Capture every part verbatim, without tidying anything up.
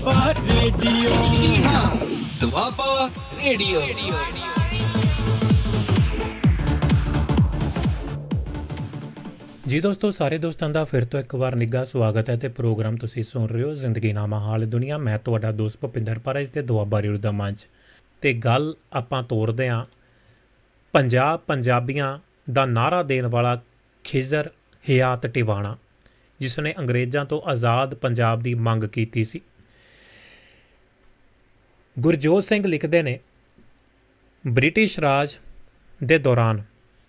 Doaba radio. Doaba radio. ਜੀ ਦੋਸਤੋ, ਸਾਰੇ ਦੋਸਤਾਂ ਦਾ ਫਿਰ ਤੋਂ ਇੱਕ ਵਾਰ ਨਿੱਘਾ ਸਵਾਗਤ ਹੈ ਤੇ ਪ੍ਰੋਗਰਾਮ ਤੁਸੀਂ ਸੁਣ ਰਹੇ ਹੋ ਜ਼ਿੰਦਗੀ ਨਾਮਾ ਹਾਲ ਦੁਨੀਆ। ਮੈਂ ਤੁਹਾਡਾ ਦੋਸਤ ਭੁਪਿੰਦਰ ਪਰਜ ਤੇ ਦੁਆਬਾ ਰੇਡੀਓ ਦਾ ਮੰਚ। ਤੇ ਗੱਲ ਆਪਾਂ ਤੋਰਦੇ ਹਾਂ ਪੰਜਾਬ ਪੰਜਾਬੀਆਂ ਦਾ ਨਾਅਰਾ ਦੇਣ ਵਾਲਾ ਖਿਜ਼ਰ ਹਿਆਤ ਟਿਵਾਣਾ, ਜਿਸ ਨੇ ਅੰਗਰੇਜ਼ਾਂ ਤੋਂ ਆਜ਼ਾਦ ਪੰਜਾਬ ਦੀ ਮੰਗ ਕੀਤੀ ਸੀ। ਗੁਰਜੋਤ ਸਿੰਘ ਲਿਖਦੇ ਨੇ, ਬ੍ਰਿਟਿਸ਼ ਰਾਜ ਦੇ ਦੌਰਾਨ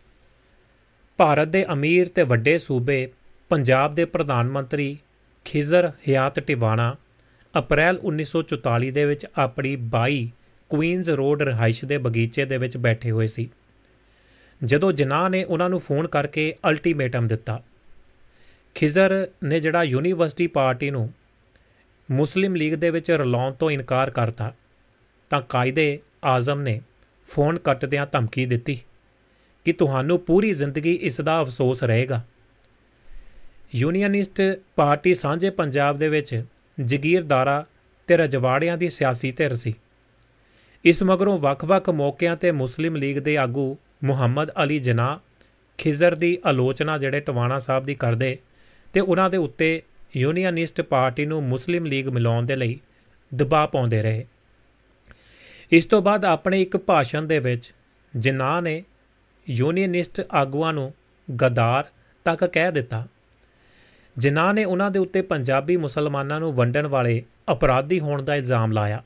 ਭਾਰਤ ਦੇ ਅਮੀਰ ਤੇ ਵੱਡੇ ਸੂਬੇ ਪੰਜਾਬ ਦੇ ਪ੍ਰਧਾਨ ਮੰਤਰੀ ਖਿਜ਼ਰ ਹਿਆਤ ਟਿਵਾਣਾ ਅਪ੍ਰੈਲ ਉੱਨੀ ਸੌ ਚੁਤਾਲੀ ਦੇ ਵਿੱਚ ਆਪਣੀ ਬਾਈ ਕੁਈਨਜ਼ ਰੋਡ ਰਿਹਾਇਸ਼ ਦੇ ਬਗੀਚੇ ਦੇ ਵਿੱਚ ਬੈਠੇ ਹੋਏ ਸੀ, ਜਦੋਂ ਜਿਨਾਹ ਨੇ ਉਹਨਾਂ ਨੂੰ ਫੋਨ ਕਰਕੇ ਅਲਟੀਮੇਟਮ ਦਿੱਤਾ। ਖਿਜ਼ਰ ਨੇ ਜਿਹੜਾ ਯੂਨੀਵਰਸਿਟੀ ਪਾਰਟੀ ਨੂੰ ਮੁਸਲਿਮ ਲੀਗ ਦੇ ਵਿੱਚ ਰਲਾਉਣ ਤੋਂ ਇਨਕਾਰ ਕਰਤਾ, ਤਾਂ ਕਾਇਦੇ ਆਜ਼ਮ ਨੇ ਫੋਨ ਕੱਟਦਿਆਂ ਧਮਕੀ ਦਿੱਤੀ ਕਿ ਤੁਹਾਨੂੰ ਪੂਰੀ ਜ਼ਿੰਦਗੀ ਇਸ ਦਾ ਅਫਸੋਸ ਰਹੇਗਾ। ਯੂਨੀਅਨਿਸਟ ਪਾਰਟੀ ਸਾਂਝੇ ਪੰਜਾਬ ਦੇ ਵਿੱਚ ਜਗੀਰਦਾਰਾਂ ਤੇ ਰਜਵਾੜਿਆਂ ਦੀ ਸਿਆਸੀ ਧਿਰ ਸੀ। ਇਸ ਮਗਰੋਂ ਵੱਖ-ਵੱਖ ਮੌਕਿਆਂ 'ਤੇ ਮੁਸਲਿਮ ਲੀਗ ਦੇ ਆਗੂ ਮੁਹੰਮਦ ਅਲੀ ਜਿਨਾਹ ਖਿਜ਼ਰ ਦੀ ਆਲੋਚਨਾ ਜਿਹੜੇ ਟਿਵਾਣਾ ਸਾਹਿਬ ਦੀ ਕਰਦੇ ਤੇ ਉਹਨਾਂ ਦੇ ਉੱਤੇ ਯੂਨੀਅਨਿਸਟ ਪਾਰਟੀ ਨੂੰ ਮੁਸਲਿਮ ਲੀਗ ਮਿਲਾਉਣ ਦੇ ਲਈ ਦਬਾਅ ਪਾਉਂਦੇ ਰਹੇ। ਇਸ ਤੋਂ ਬਾਅਦ ਆਪਣੇ ਇੱਕ ਭਾਸ਼ਣ ਦੇ ਵਿੱਚ ਜਿਨਾਹ ਨੇ ਯੂਨੀਅਨਿਸਟ ਆਗੂਆਂ ਨੂੰ ਗਦਾਰ ਤੱਕ ਕਹਿ ਦਿੱਤਾ। ਜਿਨਾਹ ਨੇ ਉਹਨਾਂ ਦੇ ਉੱਤੇ ਪੰਜਾਬੀ ਮੁਸਲਮਾਨਾਂ ਨੂੰ ਵੰਡਣ ਵਾਲੇ ਅਪਰਾਧੀ ਹੋਣ ਦਾ ਇਲਜ਼ਾਮ ਲਾਇਆ।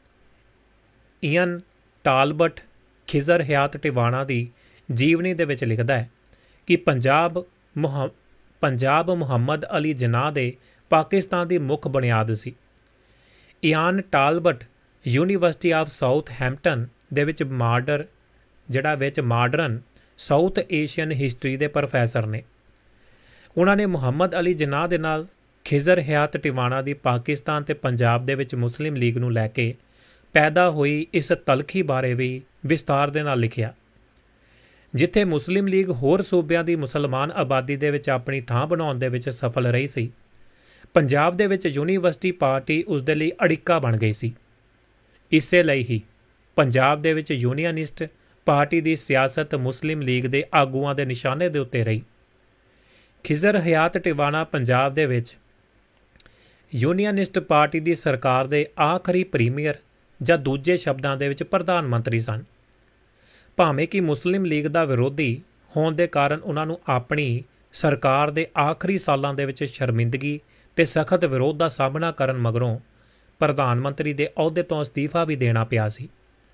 ਈਅਨ ਟਾਲਬਟ ਖਿਜ਼ਰ ਹਿਆਤ ਟਿਵਾਣਾ ਦੀ ਜੀਵਨੀ ਦੇ ਵਿੱਚ ਲਿਖਦਾ ਹੈ ਕਿ ਪੰਜਾਬ ਮੁਹ ਪੰਜਾਬ ਮੁਹੰਮਦ ਅਲੀ ਜਿਨਾਹ ਦੇ ਪਾਕਿਸਤਾਨ ਦੀ ਮੁੱਖ ਬੁਨਿਆਦ ਸੀ। Ian Talbot university of Southampton ਦੇ ਵਿੱਚ ਮਾਡਰ ਜਿਹੜਾ ਵਿੱਚ ਮਾਡਰਨ ਸਾਊਥ ਏਸ਼ੀਅਨ ਹਿਸਟਰੀ ਦੇ ਪ੍ਰੋਫੈਸਰ ਨੇ। ਉਹਨਾਂ ਨੇ ਮੁਹੰਮਦ ਅਲੀ ਜਿਨਾਹ ਦੇ ਨਾਲ ਖਿਜ਼ਰ ਹਿਆਤ ਟਿਵਾਣਾ ਦੀ ਪਾਕਿਸਤਾਨ ਤੇ ਪੰਜਾਬ ਦੇ ਵਿੱਚ ਮੁਸਲਿਮ ਲੀਗ ਨੂੰ ਲੈ ਕੇ ਪੈਦਾ ਹੋਈ ਇਸ ਤਲਖੀ ਬਾਰੇ ਵੀ ਵਿਸਤਾਰ ਦੇ ਨਾਲ ਲਿਖਿਆ। ਜਿੱਥੇ ਮੁਸਲਿਮ ਲੀਗ ਹੋਰ ਸੂਬਿਆਂ ਦੀ ਮੁਸਲਮਾਨ ਆਬਾਦੀ ਦੇ ਵਿੱਚ ਆਪਣੀ ਥਾਂ ਬਣਾਉਣ ਦੇ ਵਿੱਚ ਸਫਲ ਰਹੀ ਸੀ, ਪੰਜਾਬ ਦੇ ਵਿੱਚ ਯੂਨੀਵਰਸਿਟੀ ਪਾਰਟੀ ਉਸ ਦੇ ਲਈ ਅੜਿੱਕਾ ਬਣ ਗਈ ਸੀ। ਇਸੇ ਲਈ ਹੀ ਪੰਜਾਬ ਦੇ ਵਿੱਚ ਯੂਨੀਅਨਿਸਟ ਪਾਰਟੀ ਦੀ ਸਿਆਸਤ ਮੁਸਲਿਮ ਲੀਗ ਦੇ ਆਗੂਆਂ ਦੇ ਨਿਸ਼ਾਨੇ ਦੇ ਉੱਤੇ ਰਹੀ। ਖਿਜ਼ਰ ਹਿਆਤ ਟਿਵਾਣਾ ਪੰਜਾਬ ਦੇ ਵਿੱਚ ਯੂਨੀਅਨਿਸਟ ਪਾਰਟੀ ਦੀ ਸਰਕਾਰ ਦੇ ਆਖਰੀ ਪ੍ਰੀਮੀਅਰ ਜਾਂ ਦੂਜੇ ਸ਼ਬਦਾਂ ਦੇ ਵਿੱਚ ਪ੍ਰਧਾਨ ਮੰਤਰੀ ਸਨ। ਭਾਵੇਂ ਕਿ ਮੁਸਲਿਮ ਲੀਗ ਦਾ ਵਿਰੋਧੀ ਹੋਣ ਦੇ ਕਾਰਨ ਉਹਨਾਂ ਨੂੰ ਆਪਣੀ ਸਰਕਾਰ ਦੇ ਆਖਰੀ ਸਾਲਾਂ ਦੇ ਵਿੱਚ ਸ਼ਰਮਿੰਦਗੀ ਤੇ ਸਖਤ ਵਿਰੋਧ ਦਾ ਸਾਹਮਣਾ ਕਰਨ ਮਗਰੋਂ ਪ੍ਰਧਾਨ ਮੰਤਰੀ ਦੇ ਅਹੁਦੇ ਤੋਂ ਅਸਤੀਫਾ ਵੀ ਦੇਣਾ ਪਿਆ ਸੀ।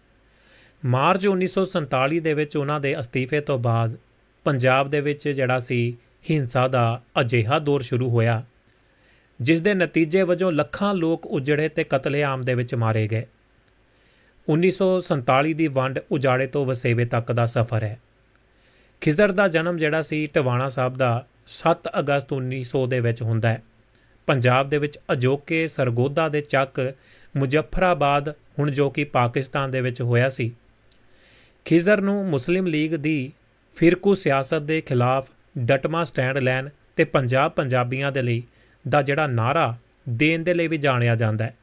ਮਾਰਚ ਉੱਨੀ ਸੌ ਸੰਤਾਲੀ ਦੇ ਵਿੱਚ ਉਹਨਾਂ ਦੇ ਅਸਤੀਫੇ ਤੋਂ ਬਾਅਦ ਪੰਜਾਬ ਦੇ ਵਿੱਚ ਜਿਹੜਾ ਸੀ ਹਿੰਸਾ ਦਾ ਅਜਿਹਾ ਦੌਰ ਸ਼ੁਰੂ ਹੋਇਆ, ਜਿਸ ਦੇ ਨਤੀਜੇ ਵਜੋਂ ਲੱਖਾਂ ਲੋਕ ਉਜੜੇ ਤੇ ਕਤਲੇਆਮ ਦੇ ਵਿੱਚ ਮਾਰੇ ਗਏ। ਉੱਨੀ ਸੌ ਸੰਤਾਲੀ ਦੀ ਵੰਡ ਉਜਾੜੇ ਤੋਂ ਵਸੇਵੇ ਤੱਕ ਦਾ ਸਫ਼ਰ ਹੈ। ਖਿਜ਼ਰ ਦਾ ਜਨਮ ਜਿਹੜਾ ਸੀ ਟਿਵਾਣਾ ਸਾਹਿਬ ਦਾ ਸੱਤ ਅਗਸਤ ਉੱਨੀ ਸੌ ਦੇ ਵਿੱਚ ਹੁੰਦਾ ਹੈ। ਪੰਜਾਬ ਦੇ ਵਿੱਚ ਅਜੋਕੇ ਸਰਗੋਧਾ ਦੇ ਚੱਕ ਮੁਜ਼ੱਫਰਾਬਾਦ, ਹੁਣ ਜੋ ਕਿ ਪਾਕਿਸਤਾਨ ਦੇ ਵਿੱਚ ਹੋਇਆ ਸੀ। ਖਿਜ਼ਰ ਨੂੰ ਮੁਸਲਿਮ ਲੀਗ ਦੀ ਫਿਰਕੂ ਸਿਆਸਤ ਦੇ ਖਿਲਾਫ ਡਟਵਾਂ ਸਟੈਂਡ ਲੈਣ ਤੇ ਪੰਜਾਬ ਪੰਜਾਬੀਆਂ ਦੇ ਲਈ ਦਾ ਜਿਹੜਾ ਨਾਅਰਾ ਦੇਣ ਦੇ ਲਈ ਵੀ ਜਾਣਿਆ ਜਾਂਦਾ ਹੈ।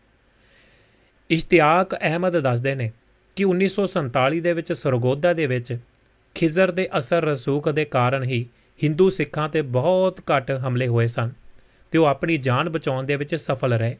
ਇਸ਼ਤਿਆਕ ਅਹਿਮਦ ਦੱਸਦੇ ਨੇ ਕਿ ਉੱਨੀ ਸੌ ਸੰਤਾਲੀ ਦੇ ਵਿੱਚ ਸਰਗੋਧਾ ਦੇ ਵਿੱਚ ਖਿਜ਼ਰ ਦੇ ਅਸਰ ਰਸੂਖ ਦੇ ਕਾਰਨ ਹੀ ਹਿੰਦੂ ਸਿੱਖਾਂ 'ਤੇ ਬਹੁਤ ਘੱਟ ਹਮਲੇ ਹੋਏ ਸਨ ਤੇ ਉਹ ਆਪਣੀ ਜਾਨ ਬਚਾਉਣ ਦੇ ਵਿੱਚ ਸਫਲ ਰਹੇ।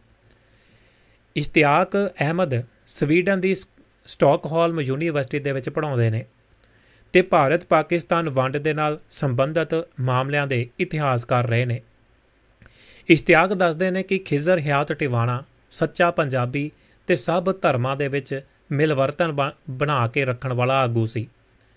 ਇਸ਼ਤਿਆਕ ਅਹਿਮਦ ਸਵੀਡਨ ਦੀ ਸਟਾਕਹੋਲਮ ਯੂਨੀਵਰਸਿਟੀ ਦੇ ਵਿੱਚ ਪੜ੍ਹਾਉਂਦੇ ਨੇ ਤੇ ਭਾਰਤ ਪਾਕਿਸਤਾਨ ਵੰਡ ਦੇ ਨਾਲ ਸੰਬੰਧਿਤ ਮਾਮਲਿਆਂ ਦੇ ਇਤਿਹਾਸਕਾਰ ਰਹੇ ਨੇ। ਇਸ਼ਤਿਆਕ ਦੱਸਦੇ ਨੇ ਕਿ ਖਿਜ਼ਰ ਹਿਆਤ ਟਿਵਾਣਾ ਸੱਚਾ ਪੰਜਾਬੀ ਤੇ ਸਭ ਧਰਮਾਂ ਦੇ ਵਿੱਚ ਮਿਲਵਰਤਨ ਬਣਾ ਕੇ ਰੱਖਣ ਵਾਲਾ ਆਗੂ ਸੀ।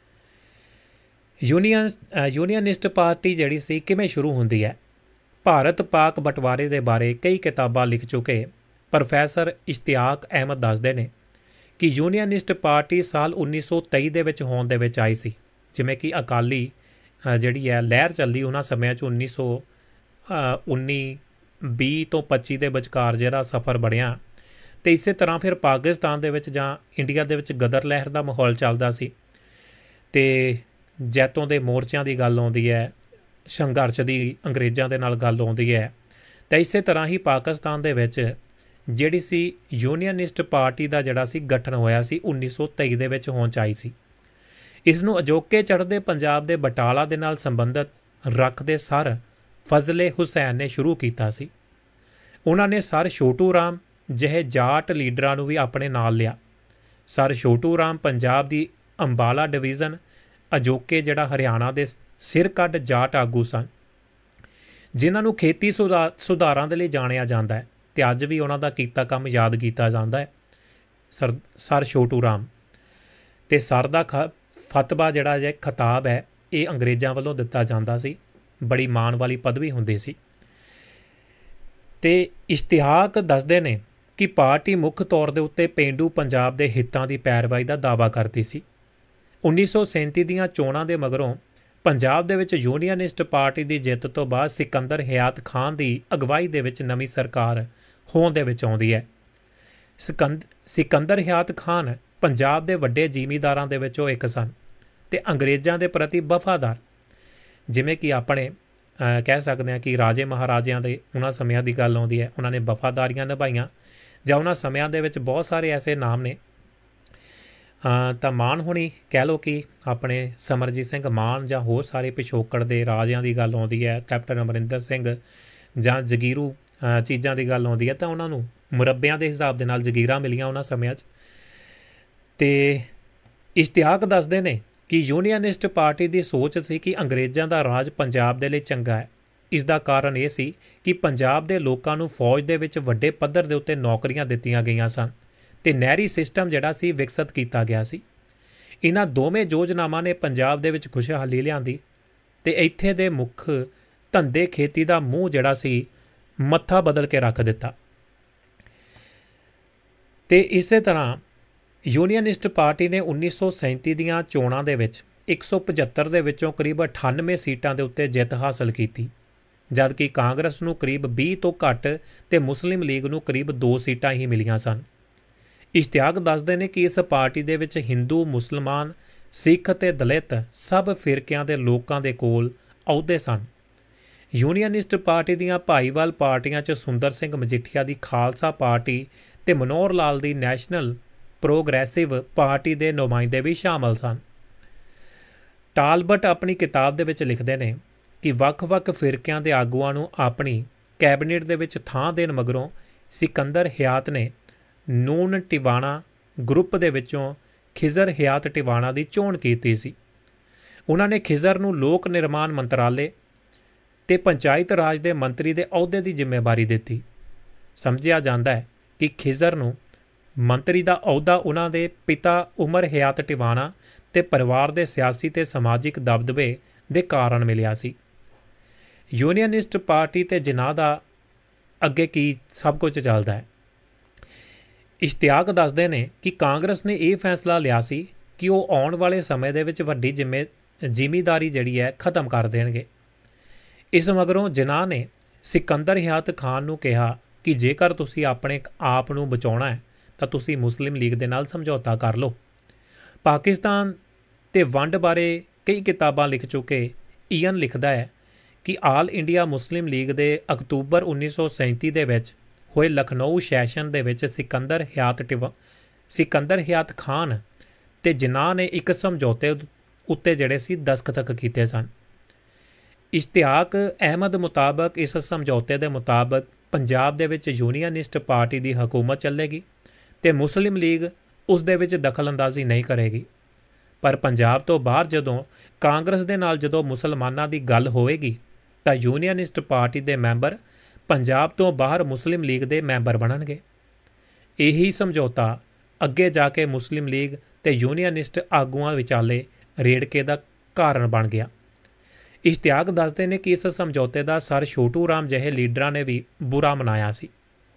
ਯੂਨੀਅਨ ਯੂਨੀਅਨਿਸਟ ਪਾਰਟੀ ਜਿਹੜੀ ਸੀ ਕਿਵੇਂ ਸ਼ੁਰੂ ਹੁੰਦੀ ਹੈ? ਭਾਰਤ ਪਾਕ ਬਟਵਾਰੇ ਦੇ ਬਾਰੇ ਕਈ ਕਿਤਾਬਾਂ ਲਿਖ ਚੁੱਕੇ ਪ੍ਰੋਫੈਸਰ ਇਸ਼ਤਿਆਕ ਅਹਿਮਦ ਦੱਸਦੇ ਨੇ ਕਿ ਯੂਨੀਅਨਿਸਟ ਪਾਰਟੀ ਸਾਲ ਉੱਨੀ ਸੌ ਤੇਈ ਦੇ ਵਿੱਚ ਹੋਂਦ ਦੇ ਵਿੱਚ ਆਈ ਸੀ। ਜਿਵੇਂ ਕਿ ਅਕਾਲੀ ਜਿਹੜੀ ਹੈ ਲਹਿਰ ਚੱਲੀ ਉਹਨਾਂ ਸਮਿਆਂ 'ਚ ਉੱਨੀ ਸੌ ਉੱਨੀ ਵੀਹ ਤੋਂ ਪੱਚੀ ਦੇ ਵਿਚਕਾਰ ਜਿਹੜਾ ਸਫ਼ਰ ਬਣਿਆ ਅਤੇ ਇਸੇ ਤਰ੍ਹਾਂ ਫਿਰ ਪਾਕਿਸਤਾਨ ਦੇ ਵਿੱਚ ਜਾਂ ਇੰਡੀਆ ਦੇ ਵਿੱਚ ਗਦਰ ਲਹਿਰ ਦਾ ਮਾਹੌਲ ਚੱਲਦਾ ਸੀ ਅਤੇ ਜੈਤੋਂ ਦੇ ਮੋਰਚਿਆਂ ਦੀ ਗੱਲ ਆਉਂਦੀ ਹੈ, ਸੰਘਰਸ਼ ਦੀ ਅੰਗਰੇਜ਼ਾਂ ਦੇ ਨਾਲ ਗੱਲ ਆਉਂਦੀ ਹੈ। ਤਾਂ ਇਸੇ ਤਰ੍ਹਾਂ ਹੀ ਪਾਕਿਸਤਾਨ ਦੇ ਵਿੱਚ ਜਿਹੜੀ ਸੀ ਯੂਨੀਅਨਿਸਟ ਪਾਰਟੀ ਦਾ ਜਿਹੜਾ ਸੀ ਗਠਨ ਹੋਇਆ ਸੀ ਉੱਨੀ ਸੌ ਤੇਈ ਦੇ ਵਿੱਚ ਹੋਂਦ 'ਚ ਆਈ ਸੀ। ਇਸ ਨੂੰ ਅਜੋਕੇ ਚੜ੍ਹਦੇ ਪੰਜਾਬ ਦੇ ਬਟਾਲਾ ਦੇ ਨਾਲ ਸੰਬੰਧਿਤ ਰੱਖਦੇ ਸਰ ਫਜ਼ਲੇ ਹੁਸੈਨ ਨੇ ਸ਼ੁਰੂ ਕੀਤਾ ਸੀ। ਉਹਨਾਂ ਨੇ ਸਰ ਛੋਟੂ ਰਾਮ ਜਿਹੇ ਜਾਟ ਲੀਡਰਾਂ ਨੂੰ ਵੀ ਆਪਣੇ ਨਾਲ ਲਿਆ। ਸਰ ਛੋਟੂ ਰਾਮ ਪੰਜਾਬ ਦੀ ਅੰਬਾਲਾ ਡਿਵੀਜ਼ਨ ਅਜੋਕੇ ਜਿਹੜਾ ਹਰਿਆਣਾ ਦੇ ਸਿਰ ਕੱਢ ਜਾਟ ਆਗੂ ਸਨ, ਜਿਨ੍ਹਾਂ ਨੂੰ ਖੇਤੀ ਸੁਧਾਰ ਸੁਧਾਰਾਂ ਦੇ ਲਈ ਜਾਣਿਆ ਜਾਂਦਾ ਹੈ ਅਤੇ ਅੱਜ ਵੀ ਉਹਨਾਂ ਦਾ ਕੀਤਾ ਕੰਮ ਯਾਦ ਕੀਤਾ ਜਾਂਦਾ ਹੈ। ਸਰ ਸਰ ਛੋਟੂ ਰਾਮ ਅਤੇ ਸਰ ਦਾ ਖ ਫਤਵਾ ਜਿਹੜਾ ਜੇ ਖਿਤਾਬ ਹੈ ਇਹ ਅੰਗਰੇਜ਼ਾਂ ਵੱਲੋਂ ਦਿੱਤਾ ਜਾਂਦਾ ਸੀ। ਬੜੀ ਮਾਣ ਵਾਲੀ ਪਦਵੀ ਹੁੰਦੀ ਸੀ। ਅਤੇ ਇਸ਼ਤਿਹਾਕ ਦੱਸਦੇ ਨੇ ਕਿ ਪਾਰਟੀ ਮੁੱਖ ਤੌਰ ਦੇ ਉੱਤੇ ਪੇਂਡੂ ਪੰਜਾਬ ਦੇ ਹਿੱਤਾਂ ਦੀ ਪੈਰਵਾਈ ਦਾ ਦਾਅਵਾ ਕਰਦੀ ਸੀ। ਉੱਨੀ ਸੌ ਸੈਂਤੀ ਦੀਆਂ ਚੋਣਾਂ ਦੇ ਮਗਰੋਂ ਪੰਜਾਬ ਦੇ ਵਿੱਚ ਯੂਨੀਅਨਿਸਟ ਪਾਰਟੀ ਦੀ ਜਿੱਤ ਤੋਂ ਬਾਅਦ ਸਿਕੰਦਰ ਹਯਾਤ ਖਾਨ ਦੀ ਅਗਵਾਈ ਦੇ ਵਿੱਚ ਨਵੀਂ ਸਰਕਾਰ ਹੋਂਦ ਦੇ ਵਿੱਚ ਆਉਂਦੀ ਹੈ। ਸਿਕੰਦ ਸਿਕੰਦਰ ਹਯਾਤ ਖਾਨ ਪੰਜਾਬ ਦੇ ਵੱਡੇ ਜ਼ਿਮੀਂਦਾਰਾਂ ਦੇ ਵਿੱਚੋਂ ਇੱਕ ਸਨ ਅਤੇ ਅੰਗਰੇਜ਼ਾਂ ਦੇ ਪ੍ਰਤੀ ਵਫਾਦਾਰ। ਜਿਵੇਂ ਕਿ ਆਪਣੇ ਕਹਿ ਸਕਦੇ ਹਾਂ ਕਿ ਰਾਜੇ ਮਹਾਰਾਜਿਆਂ ਦੇ ਉਹਨਾਂ ਸਮਿਆਂ ਦੀ ਗੱਲ ਆਉਂਦੀ ਹੈ, ਉਹਨਾਂ ਨੇ ਵਫਾਦਾਰੀਆਂ ਨਿਭਾਈਆਂ। ਜਾਂ ਉਹਨਾਂ ਸਮਿਆਂ ਦੇ ਵਿੱਚ ਬਹੁਤ ਸਾਰੇ ਐਸੇ ਨਾਮ ਨੇ ਤਾਂ ਮਾਨ ਹੋਣੀ ਕਹਿ ਲਓ ਕਿ ਆਪਣੇ ਸਮਰਜੀਤ ਸਿੰਘ ਮਾਨ, ਜਾਂ ਹੋਰ ਸਾਰੇ ਪਿਛੋਕੜ ਦੇ ਰਾਜਿਆਂ ਦੀ ਗੱਲ ਆਉਂਦੀ ਹੈ, ਕੈਪਟਨ ਅਮਰਿੰਦਰ ਸਿੰਘ ਜਾਂ ਜਗੀਰੂ ਚੀਜ਼ਾਂ ਦੀ ਗੱਲ ਆਉਂਦੀ ਹੈ, ਤਾਂ ਉਹਨਾਂ ਨੂੰ ਮੁਰੱਬਿਆਂ ਦੇ ਹਿਸਾਬ ਦੇ ਨਾਲ ਜਗੀਰਾਂ ਮਿਲੀਆਂ ਉਹਨਾਂ ਸਮਿਆਂ 'ਚ। ਅਤੇ ਇਸ਼ਤਿਹਾਕ ਦੱਸਦੇ ਨੇ ਕਿ ਯੂਨੀਅਨਿਸਟ ਪਾਰਟੀ ਦੀ ਸੋਚ ਸੀ ਕਿ ਅੰਗਰੇਜ਼ਾਂ ਦਾ ਰਾਜ ਪੰਜਾਬ ਦੇ ਲਈ ਚੰਗਾ ਹੈ। ਇਸ ਦਾ ਕਾਰਨ ਇਹ ਸੀ ਕਿ ਪੰਜਾਬ ਦੇ ਲੋਕਾਂ ਨੂੰ ਫੌਜ ਦੇ ਵਿੱਚ ਵੱਡੇ ਪੱਧਰ ਦੇ ਉੱਤੇ ਨੌਕਰੀਆਂ ਦਿੱਤੀਆਂ ਗਈਆਂ ਸਨ ਅਤੇ ਨਹਿਰੀ ਸਿਸਟਮ ਜਿਹੜਾ ਸੀ ਵਿਕਸਿਤ ਕੀਤਾ ਗਿਆ ਸੀ। ਇਹਨਾਂ ਦੋਵੇਂ ਯੋਜਨਾਵਾਂ ਨੇ ਪੰਜਾਬ ਦੇ ਵਿੱਚ ਖੁਸ਼ਹਾਲੀ ਲਿਆਂਦੀ ਅਤੇ ਇੱਥੇ ਦੇ ਮੁੱਖ ਧੰਦੇ ਖੇਤੀ ਦਾ ਮੂੰਹ ਜਿਹੜਾ ਸੀ ਮੱਥਾ ਬਦਲ ਕੇ ਰੱਖ ਦਿੱਤਾ। ਅਤੇ ਇਸੇ ਤਰ੍ਹਾਂ ਯੂਨੀਅਨਿਸਟ ਪਾਰਟੀ ਨੇ ਉੱਨੀ ਸੌ ਸੈਂਤੀ ਦੀਆਂ ਚੋਣਾਂ ਦੇ ਵਿੱਚ ਇੱਕ ਸੌ ਪਝੱਤਰ ਦੇ ਵਿੱਚੋਂ ਕਰੀਬ ਅਠਾਨਵੇਂ ਸੀਟਾਂ ਦੇ ਉੱਤੇ ਜਿੱਤ ਹਾਸਲ ਕੀਤੀ, ਜਦਕਿ ਕਾਂਗਰਸ ਨੂੰ ਕਰੀਬ ਵੀਹ ਤੋਂ ਘੱਟ ਅਤੇ ਮੁਸਲਿਮ ਲੀਗ ਨੂੰ ਕਰੀਬ ਦੋ ਸੀਟਾਂ ਹੀ ਮਿਲੀਆਂ ਸਨ। ਇਸ਼ਤਿਹਾਕ ਦੱਸਦੇ ਨੇ ਕਿ ਇਸ ਪਾਰਟੀ ਦੇ ਵਿੱਚ ਹਿੰਦੂ, ਮੁਸਲਮਾਨ, ਸਿੱਖ ਅਤੇ ਦਲਿਤ ਸਭ ਫਿਰਕਿਆਂ ਦੇ ਲੋਕਾਂ ਦੇ ਕੋਲ ਅਹੁਦੇ ਸਨ। ਯੂਨੀਅਨਿਸਟ ਪਾਰਟੀ ਦੀਆਂ ਭਾਈਵਾਲ ਪਾਰਟੀਆਂ 'ਚ ਸੁੰਦਰ ਸਿੰਘ ਮਜੀਠੀਆ ਦੀ ਖਾਲਸਾ ਪਾਰਟੀ ਅਤੇ ਮਨੋਹਰ ਲਾਲ ਦੀ ਨੈਸ਼ਨਲ ਪ੍ਰੋਗਰੈਸਿਵ ਪਾਰਟੀ ਦੇ ਨੁਮਾਇੰਦੇ ਵੀ ਸ਼ਾਮਲ ਸਨ। ਟਾਲਬਟ ਆਪਣੀ ਕਿਤਾਬ ਦੇ ਵਿੱਚ ਲਿਖਦੇ ਨੇ ਕਿ ਵੱਖ-ਵੱਖ ਫਿਰਕਿਆਂ ਦੇ ਆਗੂਆਂ ਨੂੰ ਆਪਣੀ ਕੈਬਨਿਟ ਦੇ ਵਿੱਚ ਥਾਂ ਦੇਣ ਮਗਰੋਂ ਸਿਕੰਦਰ ਹਯਾਤ ਨੇ ਨੂਨ ਟਿਵਾਣਾ ਗਰੁੱਪ ਦੇ ਵਿੱਚੋਂ ਖਿਜ਼ਰ ਹਯਾਤ ਟਿਵਾਣਾ ਦੀ ਚੋਣ ਕੀਤੀ ਸੀ। ਉਹਨਾਂ ਨੇ ਖਿਜ਼ਰ ਨੂੰ ਲੋਕ ਨਿਰਮਾਣ ਮੰਤਰਾਲੇ ਅਤੇ ਪੰਚਾਇਤ ਰਾਜ ਦੇ ਮੰਤਰੀ ਦੇ ਅਹੁਦੇ ਦੀ ਜ਼ਿੰਮੇਵਾਰੀ ਦਿੱਤੀ। ਸਮਝਿਆ ਜਾਂਦਾ ਹੈ ਕਿ ਖਿਜ਼ਰ ਨੂੰ ਮੰਤਰੀ ਦਾ ਅਹੁਦਾ ਉਹਨਾਂ ਦੇ ਪਿਤਾ ਉਮਰ ਹਯਾਤ ਟਿਵਾਣਾ ਅਤੇ ਪਰਿਵਾਰ ਦੇ ਸਿਆਸੀ ਅਤੇ ਸਮਾਜਿਕ ਦਬਦਬੇ ਦੇ ਕਾਰਨ ਮਿਲਿਆ ਸੀ। ਯੂਨੀਅਨਿਸਟ ਪਾਰਟੀ ਅਤੇ ਜਿਨ੍ਹਾਂ ਦਾ ਅੱਗੇ ਕੀ ਸਭ ਕੁਝ ਚੱਲਦਾ ਹੈ। ਇਸ਼ਤਿਹਾਕ ਦੱਸਦੇ ਨੇ ਕਿ ਕਾਂਗਰਸ ਨੇ ਇਹ ਫੈਸਲਾ ਲਿਆ ਸੀ ਕਿ ਉਹ ਆਉਣ ਵਾਲੇ ਸਮੇਂ ਦੇ ਵਿੱਚ ਵੱਡੀ ਜ਼ਿੰਮੇ ਜ਼ਿਮੀਂਦਾਰੀ ਜਿਹੜੀ ਹੈ ਖ਼ਤਮ ਕਰ ਦੇਣਗੇ। ਇਸ ਮਗਰੋਂ ਜਿਨ੍ਹਾਂ ਨੇ ਸਿਕੰਦਰ ਹਯਾਤ ਖਾਨ ਨੂੰ ਕਿਹਾ ਕਿ ਜੇਕਰ ਤੁਸੀਂ ਆਪਣੇ ਆਪ ਨੂੰ ਬਚਾਉਣਾ ਹੈ ਤਾਂ ਤੁਸੀਂ ਮੁਸਲਿਮ ਲੀਗ ਦੇ ਨਾਲ ਸਮਝੌਤਾ ਕਰ ਲਓ। ਪਾਕਿਸਤਾਨ ਅਤੇ ਵੰਡ ਬਾਰੇ ਕਈ ਕਿਤਾਬਾਂ ਲਿਖ ਚੁੱਕੇ ਈਅਨ ਲਿਖਦਾ ਹੈ ਕਿ ਆਲ ਇੰਡੀਆ ਮੁਸਲਿਮ ਲੀਗ ਦੇ ਅਕਤੂਬਰ ਉੱਨੀ ਸੌ ਸੈਂਤੀ ਦੇ ਵਿੱਚ ਹੋਏ ਲਖਨਊ ਸੈਸ਼ਨ ਦੇ ਵਿੱਚ ਸਿਕੰਦਰ ਹਯਾਤ ਟਿਵਾ ਸਿਕੰਦਰ ਹਯਾਤ ਖਾਨ ਅਤੇ ਜਿਨ੍ਹਾਂ ਨੇ ਇੱਕ ਸਮਝੌਤੇ ਉੱਤੇ ਜਿਹੜੇ ਸੀ ਦਸਤਖਤ ਕੀਤੇ ਸਨ। ਇਸ਼ਤਿਹਾਕ ਅਹਿਮਦ ਮੁਤਾਬਕ ਇਸ ਸਮਝੌਤੇ ਦੇ ਮੁਤਾਬਕ ਪੰਜਾਬ ਦੇ ਵਿੱਚ ਯੂਨੀਅਨਿਸਟ ਪਾਰਟੀ ਦੀ ਹਕੂਮਤ ਚੱਲੇਗੀ ਅਤੇ ਮੁਸਲਿਮ ਲੀਗ ਉਸ ਦੇ ਵਿੱਚ ਦਖਲ ਅੰਦਾਜ਼ੀ ਨਹੀਂ ਕਰੇਗੀ। ਪਰ ਪੰਜਾਬ ਤੋਂ ਬਾਹਰ ਜਦੋਂ ਕਾਂਗਰਸ ਦੇ ਨਾਲ ਜਦੋਂ ਮੁਸਲਮਾਨਾਂ ਦੀ ਗੱਲ ਹੋਵੇਗੀ ਤਾਂ ਯੂਨੀਅਨਿਸਟ ਪਾਰਟੀ ਦੇ ਮੈਂਬਰ ਪੰਜਾਬ ਤੋਂ ਬਾਹਰ ਮੁਸਲਿਮ ਲੀਗ ਦੇ ਮੈਂਬਰ ਬਣਨਗੇ। ਇਹੀ ਸਮਝੌਤਾ ਅੱਗੇ ਜਾ ਕੇ ਮੁਸਲਿਮ ਲੀਗ ਅਤੇ ਯੂਨੀਅਨਿਸਟ ਆਗੂਆਂ ਵਿਚਾਲੇ ਰੇੜਕੇ ਦਾ ਕਾਰਨ ਬਣ ਗਿਆ। ਇਸ਼ਤਿਹਾਕ ਦੱਸਦੇ ਨੇ ਕਿ ਇਸ ਸਮਝੌਤੇ ਦਾ ਸਰ ਛੋਟੂ ਰਾਮ ਜਿਹੇ ਲੀਡਰਾਂ ਨੇ ਵੀ ਬੁਰਾ ਮਨਾਇਆ ਸੀ।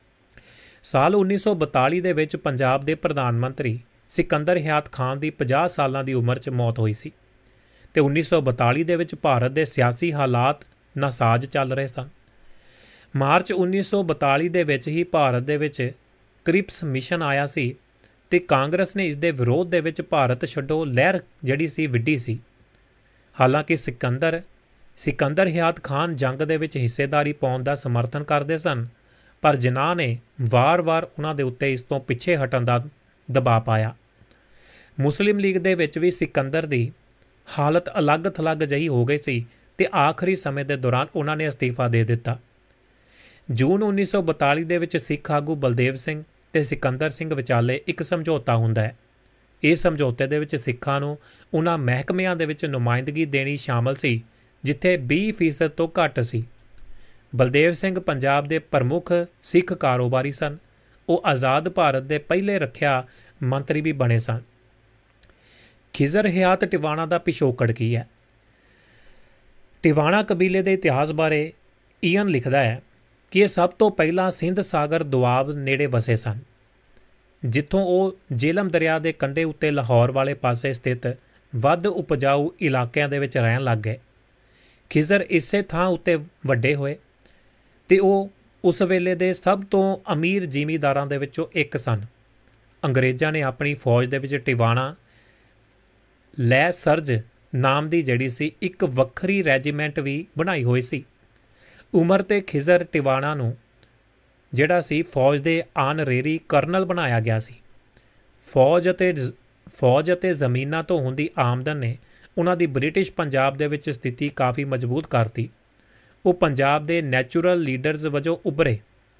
ਸਾਲ ਉੱਨੀ ਸੌ ਬਤਾਲੀ ਦੇ ਵਿੱਚ ਪੰਜਾਬ ਦੇ ਪ੍ਰਧਾਨ ਮੰਤਰੀ ਸਿਕੰਦਰ ਹਯਾਤ ਖਾਨ ਦੀ ਪੰਜਾਹ ਸਾਲਾਂ ਦੀ ਉਮਰ 'ਚ ਮੌਤ ਹੋਈ ਸੀ ਅਤੇ ਉੱਨੀ ਸੌ ਬਤਾਲੀ ਦੇ ਵਿੱਚ ਭਾਰਤ ਦੇ ਸਿਆਸੀ ਹਾਲਾਤ ਨਾਸਾਜ਼ ਚੱਲ ਰਹੇ ਸਨ। ਮਾਰਚ ਉੱਨੀ ਸੌ ਬਤਾਲੀ ਦੇ ਵਿੱਚ ਹੀ ਭਾਰਤ ਦੇ ਵਿੱਚ ਕ੍ਰਿਪਸ ਮਿਸ਼ਨ ਆਇਆ ਸੀ ਅਤੇ ਕਾਂਗਰਸ ਨੇ ਇਸ ਦੇ ਵਿਰੋਧ ਦੇ ਵਿੱਚ ਭਾਰਤ ਛੱਡੋ ਲਹਿਰ ਜਿਹੜੀ ਸੀ ਵਿੱਢੀ ਸੀ। ਹਾਲਾਂਕਿ ਸਿਕੰਦਰ ਸਿਕੰਦਰ ਹਯਾਤ ਖਾਨ ਜੰਗ ਦੇ ਵਿੱਚ ਹਿੱਸੇਦਾਰੀ ਪਾਉਣ ਦਾ ਸਮਰਥਨ ਕਰਦੇ ਸਨ, ਪਰ ਜਿਨਾਹ ਨੇ ਵਾਰ-ਵਾਰ ਉਹਨਾਂ ਦੇ ਉੱਤੇ ਇਸ ਤੋਂ ਪਿੱਛੇ ਹਟਣ ਦਾ ਦਬਾਅ ਪਾਇਆ। ਮੁਸਲਿਮ ਲੀਗ ਦੇ ਵਿੱਚ ਵੀ ਸਿਕੰਦਰ ਦੀ ਹਾਲਤ ਅਲੱਗ-ਥਲੱਗ ਜਿਹੀ ਹੋ ਗਈ ਸੀ ਤੇ ਆਖਰੀ ਸਮੇਂ ਦੇ ਦੌਰਾਨ ਉਹਨਾਂ ਨੇ ਅਸਤੀਫਾ ਦੇ ਦਿੱਤਾ। ਜੂਨ ਉੱਨੀ ਸੌ ਬਤਾਲੀ ਦੇ ਵਿੱਚ ਸਿੱਖ ਆਗੂ ਬਲਦੇਵ ਸਿੰਘ ਤੇ ਸਿਕੰਦਰ ਸਿੰਘ ਵਿਚਾਲੇ ਇੱਕ ਸਮਝੌਤਾ ਹੁੰਦਾ ਹੈ। ਇਸ ਸਮਝੌਤੇ ਦੇ ਵਿੱਚ ਸਿੱਖਾਂ ਨੂੰ ਉਹਨਾਂ ਮਹਿਕਮਿਆਂ ਦੇ ਵਿੱਚ ਨੁਮਾਇੰਦਗੀ ਦੇਣੀ ਸ਼ਾਮਲ ਸੀ ਜਿੱਥੇ ਵੀਹ ਫੀਸਦ ਤੋਂ ਘੱਟ ਸੀ। ਬਲਦੇਵ ਸਿੰਘ ਪੰਜਾਬ ਦੇ ਪ੍ਰਮੁੱਖ ਸਿੱਖ ਕਾਰੋਬਾਰੀ ਸਨ। ਉਹ ਆਜ਼ਾਦ ਭਾਰਤ ਦੇ ਪਹਿਲੇ ਰੱਖਿਆ ਮੰਤਰੀ ਵੀ ਬਣੇ ਸਨ। ਖਿਜ਼ਰ ਹਯਾਤ ਟਿਵਾਣਾ ਦਾ ਪਿਛੋਕੜ ਕੀ ਹੈ? ਟਿਵਾਣਾ ਕਬੀਲੇ ਦੇ ਇਤਿਹਾਸ ਬਾਰੇ ਈਅਨ ਲਿਖਦਾ ਹੈ ਕਿ ਇਹ ਸਭ ਤੋਂ ਪਹਿਲਾਂ ਸਿੰਧ ਸਾਗਰ ਦੁਆਬ ਨੇੜੇ ਵਸੇ ਸਨ, ਜਿੱਥੋਂ ਉਹ ਜੇਹਲਮ ਦਰਿਆ ਦੇ ਕੰਢੇ ਉੱਤੇ ਲਾਹੌਰ ਵਾਲੇ ਪਾਸੇ ਸਥਿਤ ਵੱਧ ਉਪਜਾਊ ਇਲਾਕਿਆਂ ਦੇ ਵਿੱਚ ਰਹਿਣ ਲੱਗ ਗਏ। ਖਿਜ਼ਰ ਇਸੇ ਥਾਂ ਉੱਤੇ ਵੱਡੇ ਹੋਏ ਤੇ ਉਹ ਉਸ ਵੇਲੇ ਦੇ ਸਭ ਤੋਂ ਅਮੀਰ ਜ਼ਿਮੀਂਦਾਰਾਂ ਦੇ ਵਿੱਚੋਂ ਇੱਕ ਸਨ। ਅੰਗਰੇਜ਼ਾਂ ਨੇ ਆਪਣੀ ਫੌਜ ਦੇ ਵਿੱਚ ਟਿਵਾਣਾ ਲੈ ਸਰਜ ਨਾਮ ਦੀ ਜਿਹੜੀ ਸੀ ਇੱਕ ਵੱਖਰੀ ਰੈਜੀਮੈਂਟ ਵੀ ਬਣਾਈ ਹੋਈ ਸੀ। ਉਮਰ ਤੇ ਖਿਜ਼ਰ ਟਿਵਾਣਾ ਨੂੰ ਜਿਹੜਾ ਸੀ ਫੌਜ ਦੇ ਆਨਰੇਰੀ ਕਰਨਲ ਬਣਾਇਆ ਗਿਆ ਸੀ। ਫੌਜ ਅਤੇ ਫੌਜ ਅਤੇ ਜ਼ਮੀਨਾਂ ਤੋਂ ਹੁੰਦੀ ਆਮਦਨ ਨੇ ਉਹਨਾਂ ਦੀ ਬ੍ਰਿਟਿਸ਼ ਪੰਜਾਬ ਦੇ ਵਿੱਚ ਸਥਿਤੀ ਕਾਫੀ ਮਜ਼ਬੂਤ ਕਰਤੀ। ਉਹ ਪੰਜਾਬ ਦੇ ਨੈਚੁਰਲ ਲੀਡਰਜ਼ ਵਜੋਂ ਉੱਭਰੇ।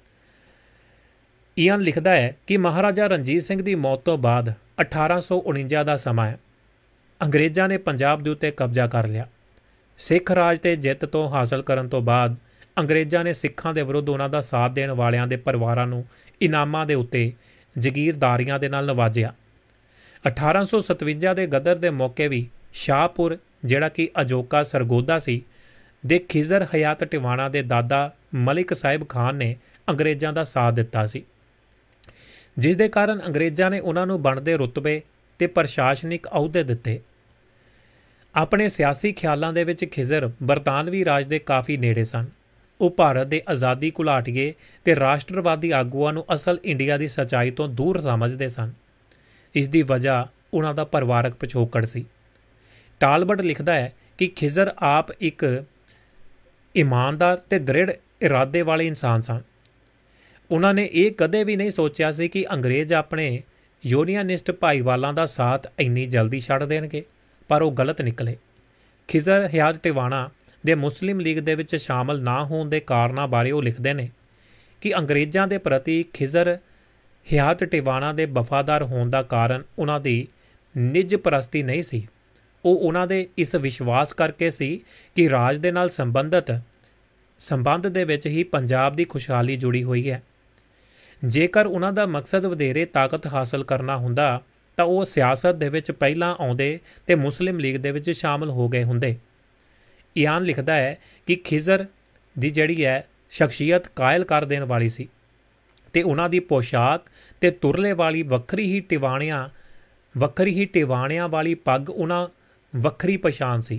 ਈਅਨ ਲਿਖਦਾ ਹੈ ਕਿ ਮਹਾਰਾਜਾ ਰਣਜੀਤ ਸਿੰਘ ਦੀ ਮੌਤ ਤੋਂ ਬਾਅਦ ਅਠਾਰਾਂ ਸੌ ਉਣੰਜਾ ਦਾ ਸਮਾਂ ਹੈ। ਅੰਗਰੇਜ਼ਾਂ ਨੇ ਪੰਜਾਬ ਦੇ ਉੱਤੇ ਕਬਜ਼ਾ ਕਰ ਲਿਆ। ਸਿੱਖ ਰਾਜ ਤੇ ਜਿੱਤ ਤੋਂ ਹਾਸਲ ਕਰਨ ਤੋਂ ਬਾਅਦ ਅੰਗਰੇਜ਼ਾਂ ਨੇ ਸਿੱਖਾਂ ਦੇ ਵਿਰੁੱਧ ਉਹਨਾਂ ਦਾ ਸਾਥ ਦੇਣ ਵਾਲਿਆਂ ਦੇ ਪਰਿਵਾਰਾਂ ਨੂੰ ਇਨਾਮਾਂ ਦੇ ਉੱਤੇ ਜਗੀਰਦਾਰੀਆਂ ਦੇ ਨਾਲ ਨਵਾਜਿਆ। ਅਠਾਰਾਂ ਸੌ ਸਤਵੰਜਾ ਦੇ ਗਦਰ ਦੇ ਮੌਕੇ ਵੀ ਸ਼ਾਹਪੁਰ ਜਿਹੜਾ ਕਿ ਅਜੋਕਾ ਸਰਗੋਦਾ ਸੀ ਦੇ ਖਿਜ਼ਰ ਹਯਾਤ ਟਿਵਾਣਾ ਦੇ ਦਾਦਾ ਮਲਿਕ ਸਾਹਿਬ ਖਾਨ ਨੇ ਅੰਗਰੇਜ਼ਾਂ ਦਾ ਸਾਥ ਦਿੱਤਾ ਸੀ, ਜਿਸ ਦੇ ਕਾਰਨ ਅੰਗਰੇਜ਼ਾਂ ਨੇ ਉਹਨਾਂ ਨੂੰ ਬਣਦੇ ਰੁਤਬੇ ਤੇ ਪ੍ਰਸ਼ਾਸਨਿਕ ਅਹੁਦੇ ਦਿੱਤੇ। ਆਪਣੇ ਸਿਆਸੀ ਖਿਆਲਾਂ ਦੇ ਵਿੱਚ ਖਿਜ਼ਰ ਬਰਤਾਨਵੀ ਰਾਜ ਦੇ ਕਾਫੀ ਨੇੜੇ ਸਨ। ਉਹ ਭਾਰਤ ਦੇ ਆਜ਼ਾਦੀ ਘੁਲਾਟੀਏ ਤੇ ਰਾਸ਼ਟਰਵਾਦੀ ਆਗੂਆਂ ਨੂੰ ਅਸਲ ਇੰਡੀਆ ਦੀ ਸੱਚਾਈ ਤੋਂ ਦੂਰ ਸਮਝਦੇ ਸਨ। ਇਸ ਦੀ ਵਜ੍ਹਾ ਉਹਨਾਂ ਦਾ ਪਰਿਵਾਰਕ ਪਿਛੋਕੜ ਸੀ। ਟਾਲਬਟ ਲਿਖਦਾ ਹੈ ਕਿ ਖਿਜ਼ਰ ਆਪ ਇੱਕ ਇਮਾਨਦਾਰ ਤੇ ਦ੍ਰਿੜ ਇਰਾਦੇ ਵਾਲੇ ਇਨਸਾਨ ਸਨ। ਉਹਨਾਂ ਨੇ ਇਹ ਕਦੇ ਵੀ ਨਹੀਂ ਸੋਚਿਆ ਸੀ ਕਿ ਅੰਗਰੇਜ਼ ਆਪਣੇ ਯੂਨੀਅਨਿਸਟ ਭਾਈਵਾਲਾਂ ਦਾ ਸਾਥ ਇੰਨੀ ਜਲਦੀ ਛੱਡ ਦੇਣਗੇ, ਪਰ ਉਹ ਗਲਤ ਨਿਕਲੇ। ਖਿਜ਼ਰ ਹਯਾਤ ਟਿਵਾਣਾ ਦੇ ਮੁਸਲਿਮ ਲੀਗ ਦੇ ਵਿੱਚ ਸ਼ਾਮਲ ਨਾ ਹੋਣ ਦੇ ਕਾਰਨਾਂ ਬਾਰੇ ਉਹ ਲਿਖਦੇ ਨੇ ਕਿ ਅੰਗਰੇਜ਼ਾਂ ਦੇ ਪ੍ਰਤੀ ਖਿਜ਼ਰ ਹਯਾਤ ਟਿਵਾਣਾ ਦੇ ਵਫਾਦਾਰ ਹੋਣ ਦਾ ਕਾਰਨ ਉਹਨਾਂ ਦੀ ਨਿੱਜ ਪ੍ਰਸਤੀ ਨਹੀਂ ਸੀ। ਉਹ ਉਹਨਾਂ ਦੇ ਇਸ ਵਿਸ਼ਵਾਸ ਕਰਕੇ ਸੀ ਕਿ ਰਾਜ ਦੇ ਨਾਲ ਸੰਬੰਧਿਤ ਸੰਬੰਧ ਦੇ ਵਿੱਚ ਹੀ ਪੰਜਾਬ ਦੀ ਖੁਸ਼ਹਾਲੀ ਜੁੜੀ ਹੋਈ ਹੈ। ਜੇਕਰ ਉਹਨਾਂ ਦਾ ਮਕਸਦ ਵਧੇਰੇ ਤਾਕਤ ਹਾਸਲ ਕਰਨਾ ਹੁੰਦਾ ਤਾਂ ਉਹ ਸਿਆਸਤ ਦੇ ਵਿੱਚ ਪਹਿਲਾਂ ਆਉਂਦੇ ਤੇ ਮੁਸਲਿਮ ਲੀਗ ਦੇ ਵਿੱਚ ਸ਼ਾਮਲ ਹੋ ਗਏ ਹੁੰਦੇ। ਈਆਨ ਲਿਖਦਾ ਹੈ ਕਿ ਖਿਜ਼ਰ ਦੀ ਜਿਹੜੀ ਹੈ ਸ਼ਖਸੀਅਤ ਕਾਇਲ ਕਰ ਦੇਣ ਵਾਲੀ ਸੀ ਤੇ ਉਹਨਾਂ ਦੀ ਪੋਸ਼ਾਕ ਤੇ ਤੁਰਲੇ ਵਾਲੀ ਵੱਖਰੀ ਹੀ ਟਿਵਾਣਿਆਂ ਵੱਖਰੀ ਹੀ ਟਿਵਾਣਿਆਂ ਵਾਲੀ ਪੱਗ ਉਹਨਾਂ ਵੱਖਰੀ ਪਛਾਣ ਸੀ।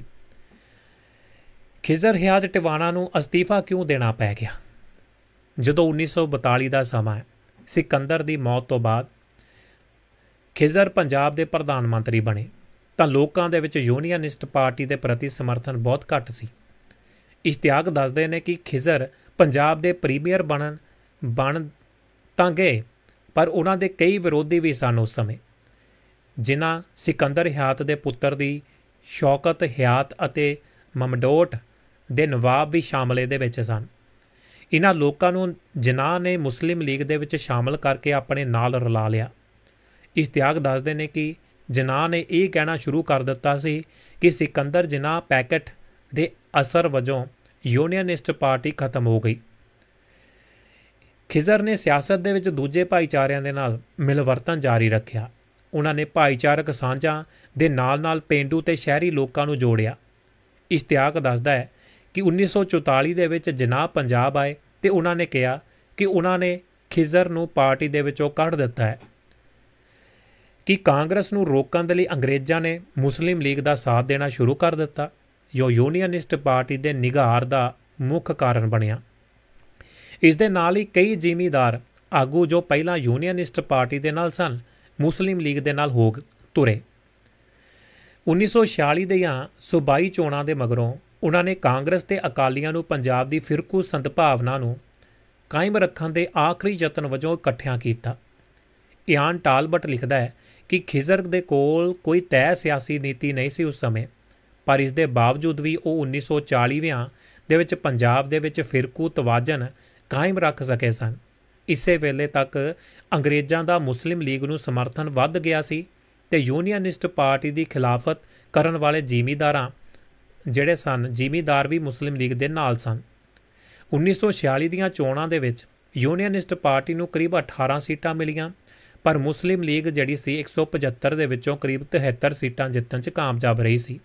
ਖਿਜ਼ਰ ਹਯਾਤ ਟਿਵਾਣਾ ਨੂੰ ਅਸਤੀਫਾ ਕਿਉਂ ਦੇਣਾ ਪੈ ਗਿਆ? ਜਦੋਂ ਉੱਨੀ ਸੌ ਬਤਾਲੀ ਦਾ ਸਮਾਂ ਹੈ, ਸਿਕੰਦਰ ਦੀ ਮੌਤ ਤੋਂ ਬਾਅਦ ਖਿਜ਼ਰ ਪੰਜਾਬ ਦੇ ਪ੍ਰਧਾਨ ਮੰਤਰੀ ਬਣੇ ਤਾਂ ਲੋਕਾਂ ਦੇ ਵਿੱਚ ਯੂਨੀਅਨਿਸਟ ਪਾਰਟੀ ਦੇ ਪ੍ਰਤੀ ਸਮਰਥਨ ਬਹੁਤ ਘੱਟ ਸੀ। ਇਸ਼ਤਿਹਾਕ ਦੱਸਦੇ ਨੇ ਕਿ ਖਿਜ਼ਰ ਪੰਜਾਬ ਦੇ ਪ੍ਰੀਮੀਅਰ ਬਣਨ ਬਣ ਤਾਂ ਗਏ, ਪਰ ਉਹਨਾਂ ਦੇ ਕਈ ਵਿਰੋਧੀ ਵੀ ਸਨ ਉਸ ਸਮੇਂ, ਜਿਨ੍ਹਾਂ ਸਿਕੰਦਰ ਹਯਾਤ ਦੇ ਪੁੱਤਰ ਦੀ ਸ਼ੌਕਤ ਹਯਾਤ ਅਤੇ ਮਮਡੋਟ ਦੇ ਨਵਾਬ ਵੀ ਸ਼ਾਮਲ ਇਹਦੇ ਵਿੱਚ ਸਨ। ਇਹਨਾਂ ਲੋਕਾਂ ਨੂੰ ਜਿਨ੍ਹਾਂ ਨੇ ਮੁਸਲਿਮ ਲੀਗ ਦੇ ਵਿੱਚ ਸ਼ਾਮਲ ਕਰਕੇ ਆਪਣੇ ਨਾਲ ਰਲਾ ਲਿਆ। ਇਸ਼ਤਿਹਾਕ ਦੱਸਦੇ ਨੇ ਕਿ ਜਿਨ੍ਹਾਂ ਨੇ ਇਹ ਕਹਿਣਾ ਸ਼ੁਰੂ ਕਰ ਦਿੱਤਾ ਸੀ ਕਿ ਸਿਕੰਦਰ ਜਿਨਾਹ ਪੈਕਟ ਦੇ ਅਸਰ ਵਜੋਂ ਯੂਨੀਅਨਿਸਟ ਪਾਰਟੀ ਖਤਮ ਹੋ ਗਈ। ਖਿਜ਼ਰ ਨੇ ਸਿਆਸਤ ਦੇ ਵਿੱਚ ਦੂਜੇ ਭਾਈਚਾਰਿਆਂ ਦੇ ਨਾਲ ਮਿਲਵਰਤਨ ਜਾਰੀ ਰੱਖਿਆ। ਉਹਨਾਂ ਨੇ ਭਾਈਚਾਰਕ ਸਾਂਝਾਂ ਦੇ ਨਾਲ ਨਾਲ ਪੇਂਡੂ ਤੇ ਸ਼ਹਿਰੀ ਲੋਕਾਂ ਨੂੰ ਜੋੜਿਆ। ਇਸ਼ਤਿਹਾਕ ਦੱਸਦਾ ਹੈ ਕਿ ਉੱਨੀ ਸੌ ਚੁਤਾਲੀ ਦੇ ਵਿੱਚ ਜਿਨਾਹ ਪੰਜਾਬ ਆਏ ਤੇ ਉਹਨਾਂ ਨੇ ਕਿਹਾ ਕਿ ਉਹਨਾਂ ਨੇ ਖਿਜ਼ਰ ਨੂੰ ਪਾਰਟੀ ਦੇ ਵਿੱਚੋਂ ਕੱਢ ਦਿੱਤਾ ਹੈ ਕਿ ਕਾਂਗਰਸ ਨੂੰ ਰੋਕਣ ਦੇ ਲਈ ਅੰਗਰੇਜ਼ਾਂ ਨੇ ਮੁਸਲਿਮ ਲੀਗ ਦਾ ਸਾਥ ਦੇਣਾ ਸ਼ੁਰੂ ਕਰ ਦਿੱਤਾ, ਜੋ ਯੂਨੀਅਨਿਸਟ ਪਾਰਟੀ ਦੇ ਨਿਘਾਰ ਦਾ ਮੁੱਖ ਕਾਰਨ ਬਣਿਆ। ਇਸ ਦੇ ਨਾਲ ਹੀ ਕਈ ਜ਼ਿਮੀਂਦਾਰ ਆਗੂ ਜੋ ਪਹਿਲਾਂ ਯੂਨੀਅਨਿਸਟ ਪਾਰਟੀ ਦੇ ਨਾਲ ਸਨ, ਮੁਸਲਿਮ ਲੀਗ ਦੇ ਨਾਲ ਹੋ ਤੁਰੇ। ਉੱਨੀ ਸੌ ਛਿਆਲੀ ਦੀਆਂ ਸੂਬਾਈ ਚੋਣਾਂ ਦੇ ਮਗਰੋਂ ਉਹਨਾਂ ਨੇ ਕਾਂਗਰਸ ਤੇ ਅਕਾਲੀਆਂ ਨੂੰ ਪੰਜਾਬ ਦੀ ਫਿਰਕੂ ਸੰਦਭਾਵਨਾ ਨੂੰ ਕਾਇਮ ਰੱਖਣ ਦੇ ਆਖਰੀ ਯਤਨ ਵਜੋਂ ਇਕੱਠਿਆਂ ਕੀਤਾ। ਇਆਨ ਟਾਲਬਟ ਲਿਖਦਾ ਹੈ ਕਿ ਖਿਜ਼ਰ ਦੇ ਕੋਲ ਕੋਈ ਤੈਅ ਸਿਆਸੀ ਨੀਤੀ ਨਹੀਂ ਸੀ ਉਸ ਸਮੇਂ, ਪਰ ਇਸ ਦੇ ਬਾਵਜੂਦ ਵੀ ਉਹ ਉੱਨੀ ਸੌ ਚਾਲੀਵਿਆਂ ਦੇ ਵਿੱਚ ਪੰਜਾਬ ਦੇ ਵਿੱਚ ਫਿਰਕੂ ਤਵਾਜ਼ਨ ਕਾਇਮ ਰੱਖ ਸਕੇ ਸਨ। ਇਸੇ ਵੇਲੇ ਤੱਕ ਅੰਗਰੇਜ਼ਾਂ ਦਾ ਮੁਸਲਿਮ ਲੀਗ ਨੂੰ ਸਮਰਥਨ ਵੱਧ ਗਿਆ ਸੀ ਤੇ ਯੂਨੀਅਨਿਸਟ ਪਾਰਟੀ ਦੀ ਖਿਲਾਫਤ ਕਰਨ ਵਾਲੇ ਜ਼ਿਮੀਂਦਾਰਾਂ ਜਿਹੜੇ ਸਨ ਜ਼ਿਮੀਂਦਾਰ ਵੀ ਮੁਸਲਿਮ ਲੀਗ ਦੇ ਨਾਲ ਸਨ। ਉੱਨੀ ਸੌ ਛਿਆਲੀ ਦੀਆਂ ਚੋਣਾਂ ਦੇ ਵਿੱਚ ਯੂਨੀਅਨਿਸਟ ਪਾਰਟੀ ਨੂੰ ਕਰੀਬ ਅਠਾਰਾਂ ਸੀਟਾਂ ਮਿਲੀਆਂ, ਪਰ ਮੁਸਲਿਮ ਲੀਗ ਜਿਹੜੀ ਸੀ ਇੱਕ ਸੌ ਪਝੱਤਰ ਦੇ ਵਿੱਚੋਂ ਕਰੀਬ ਤਿਹੱਤਰ ਸੀਟਾਂ ਜਿੱਤਣ 'ਚ ਕਾਮਯਾਬ ਰਹੀ ਸੀ।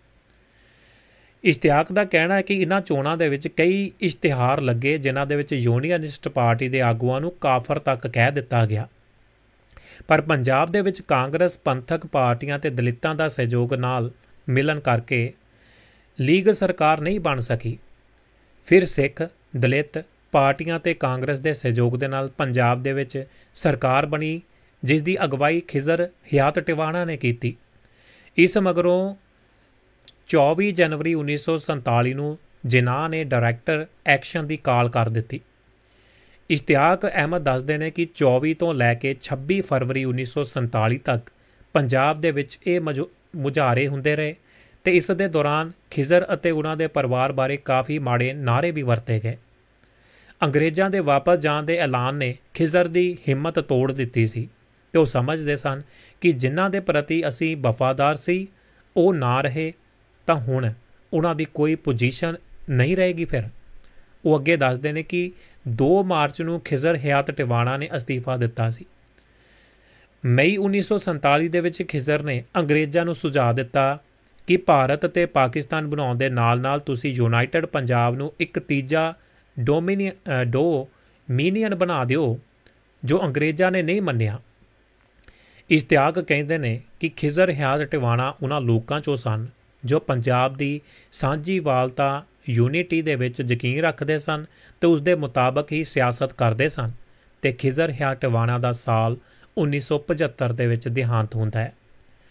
ਇਸ਼ਤਿਆਕ ਦਾ ਕਹਿਣਾ ਹੈ ਕਿ ਇਹਨਾਂ ਚੋਣਾਂ ਦੇ ਵਿੱਚ ਕਈ ਇਸ਼ਤਿਹਾਰ ਲੱਗੇ ਜਿਨ੍ਹਾਂ ਦੇ ਵਿੱਚ ਯੂਨੀਅਨਿਸਟ ਪਾਰਟੀ ਦੇ ਆਗੂਆਂ ਨੂੰ ਕਾਫਰ ਤੱਕ ਕਹਿ ਦਿੱਤਾ ਗਿਆ, ਪਰ ਪੰਜਾਬ ਦੇ ਵਿੱਚ ਕਾਂਗਰਸ ਪੰਥਕ ਪਾਰਟੀਆਂ ਤੇ ਦਲਿਤਾਂ ਦਾ ਸਹਿਯੋਗ ਨਾਲ ਮਿਲਣ ਕਰਕੇ ਲੀਗ ਸਰਕਾਰ ਨਹੀਂ ਬਣ ਸਕੀ। ਫਿਰ ਸਿੱਖ ਦਲਿਤ ਪਾਰਟੀਆਂ ਤੇ ਕਾਂਗਰਸ ਦੇ ਸਹਿਯੋਗ ਦੇ ਨਾਲ ਪੰਜਾਬ ਦੇ ਵਿੱਚ ਸਰਕਾਰ ਬਣੀ, ਜਿਸ ਦੀ ਅਗਵਾਈ ਖਿਜ਼ਰ ਹਿਆਤ ਟਿਵਾਣਾ ਨੇ ਕੀਤੀ। ਇਸ ਮਗਰੋਂ ਚੌਵੀ ਜਨਵਰੀ ਉੱਨੀ ਸੌ ਸੰਤਾਲੀ ਨੂੰ ਜਿਨਾਹ ਨੇ ਡਾਇਰੈਕਟਰ ਐਕਸ਼ਨ ਦੀ ਕਾਲ ਕਰ ਦਿੱਤੀ। ਇਸ਼ਤਿਆਕ ਅਹਿਮਦ ਦੱਸਦੇ ਨੇ ਕਿ ਚੌਵੀ ਤੋਂ ਲੈ ਕੇ ਛੱਬੀ ਫਰਵਰੀ ਉੱਨੀ ਸੌ ਸੰਤਾਲੀ ਤੱਕ ਪੰਜਾਬ ਦੇ ਵਿੱਚ ਇਹ ਮੁਜ਼ਾਹਰੇ ਹੁੰਦੇ ਰਹੇ ਤੇ ਇਸ ਦੇ ਦੌਰਾਨ ਖਿਜ਼ਰ ਅਤੇ ਉਹਨਾਂ ਦੇ ਪਰਿਵਾਰ ਬਾਰੇ ਕਾਫੀ ਮਾੜੇ ਨਾਅਰੇ ਵੀ ਵਰਤੇ ਗਏ। ਅੰਗਰੇਜ਼ਾਂ ਦੇ ਵਾਪਸ ਜਾਣ ਦੇ ਐਲਾਨ ਨੇ ਖਿਜ਼ਰ ਦੀ ਹਿੰਮਤ ਤੋੜ ਦਿੱਤੀ ਸੀ ਤੇ ਉਹ ਸਮਝਦੇ ਸਨ ਕਿ ਜਿਨ੍ਹਾਂ ਦੇ ਪ੍ਰਤੀ ਅਸੀਂ ਵਫਾਦਾਰ ਸੀ ਉਹ ਨਾ ਰਹੇ ਤਾਂ ਹੁਣ ਉਹਨਾਂ ਦੀ ਕੋਈ ਪੋਜੀਸ਼ਨ ਨਹੀਂ ਰਹੇਗੀ। ਫਿਰ ਉਹ ਅੱਗੇ ਦੱਸਦੇ ਨੇ ਕਿ ਦੋ ਮਾਰਚ ਨੂੰ ਖਿਜ਼ਰ ਹਿਆਤ ਟਿਵਾਣਾ ਨੇ ਅਸਤੀਫਾ ਦਿੱਤਾ ਸੀ। ਮਈ ਉੱਨੀ ਸੌ ਸੰਤਾਲੀ ਦੇ ਵਿੱਚ ਖਿਜ਼ਰ ਨੇ ਅੰਗਰੇਜ਼ਾਂ ਨੂੰ ਸੁਝਾਅ ਦਿੱਤਾ ਕਿ ਭਾਰਤ ਅਤੇ ਪਾਕਿਸਤਾਨ ਬਣਾਉਣ ਦੇ ਨਾਲ ਨਾਲ ਤੁਸੀਂ ਯੂਨਾਈਟਿਡ ਪੰਜਾਬ ਨੂੰ ਇੱਕ ਤੀਜਾ ਡੋਮੀਨੀ ਡੋਮੀਨੀਅਨ ਬਣਾ ਦਿਓ, ਜੋ ਅੰਗਰੇਜ਼ਾਂ ਨੇ ਨਹੀਂ ਮੰਨਿਆ। ਇਸ਼ਤਿਆਕ ਕਹਿੰਦੇ ਨੇ ਕਿ ਖਿਜ਼ਰ ਹਿਆਤ ਟਿਵਾਣਾ ਉਹਨਾਂ ਲੋਕਾਂ 'ਚੋਂ ਸਨ ਜੋ ਪੰਜਾਬ ਦੀ ਸਾਂਝੀਵਾਲਤਾ ਯੂਨਿਟੀ ਦੇ ਵਿੱਚ ਯਕੀਨ ਰੱਖਦੇ ਸਨ ਤੇ ਉਸ ਦੇ ਮੁਤਾਬਕ ਹੀ ਸਿਆਸਤ ਕਰਦੇ ਸਨ ਤੇ ਖਿਜ਼ਰ ਹਿਆਤ ਟਿਵਾਣਾ ਦਾ ਸਾਲ ਉੱਨੀ ਸੌ ਪਝੱਤਰ ਦੇ ਵਿੱਚ ਦੇਹਾਂਤ ਹੁੰਦਾ ਹੈ।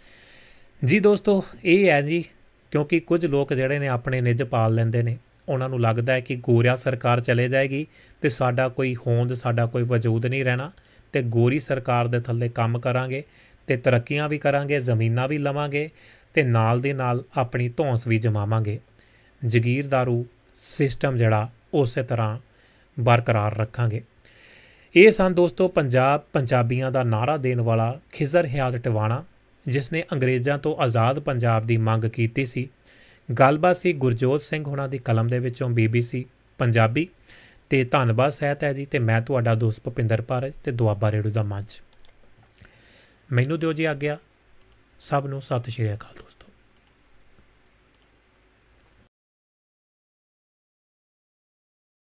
ਜੀ ਦੋਸਤੋ, ਇਹ ਹੈ ਜੀ, ਕਿਉਂਕਿ ਕੁਝ ਲੋਕ ਜਿਹੜੇ ਨੇ ਆਪਣੇ ਨਿੱਜ ਪਾਲ ਲੈਂਦੇ ਨੇ, ਉਹਨਾਂ ਨੂੰ ਲੱਗਦਾ ਹੈ ਕਿ ਗੋਰਿਆ ਸਰਕਾਰ ਚਲੇ ਜਾਏਗੀ ਤੇ ਸਾਡਾ ਕੋਈ ਹੋਂਦ ਸਾਡਾ ਕੋਈ ਵਜੂਦ ਨਹੀਂ ਰਹਿਣਾ ਤੇ ਗੋਰੀ ਸਰਕਾਰ ਦੇ ਥੱਲੇ ਕੰਮ ਕਰਾਂਗੇ ਤੇ ਤਰੱਕੀਆਂ ਵੀ ਕਰਾਂਗੇ, ਜ਼ਮੀਨਾਂ ਵੀ ਲਵਾਂਗੇ ਤੇ ਨਾਲ ਦੇ ਨਾਲ ਆਪਣੀ ਧੌਂਸ ਵੀ ਜਮਾਵਾਂਗੇ। ਜਗੀਰਦਾਰੂ ਸਿਸਟਮ ਜਿਹੜਾ ਉਸੇ ਤਰ੍ਹਾਂ ਬਰਕਰਾਰ ਰੱਖਾਂਗੇ। ਇਹ ਸਨ ਦੋਸਤੋ ਪੰਜਾਬ ਪੰਜਾਬੀਆਂ ਦਾ ਨਾਅਰਾ ਦੇਣ ਵਾਲਾ ਖਿਜ਼ਰ ਹਿਆਤ ਟਿਵਾਣਾ, ਜਿਸ ਨੇ ਅੰਗਰੇਜ਼ਾਂ ਤੋਂ ਆਜ਼ਾਦ ਪੰਜਾਬ ਦੀ ਮੰਗ ਕੀਤੀ ਸੀ। ਗੱਲਬਾਤ ਸੀ ਗੁਰਜੋਤ ਸਿੰਘ ਹੋਣਾ ਦੀ ਕਲਮ ਦੇ ਵਿੱਚੋਂ ਬੀ ਬੀ ਸੀ ਪੰਜਾਬੀ ਤੇ ਧੰਨਵਾਦ ਸਹਿਤ ਹੈ ਜੀ। ਤੇ ਮੈਂ ਤੁਹਾਡਾ ਦੋਸਤ ਭੁਪਿੰਦਰ ਭਾਰਤ ਤੇ ਦੁਆਬਾ ਰੇਡੀਓ ਦਾ ਮੰਚ। ਮੈਨੂੰ ਦਿਓ ਜੀ ਆਗਿਆ। ਸਭ ਨੂੰ ਸਤਿ ਸ਼੍ਰੀ ਅਕਾਲ।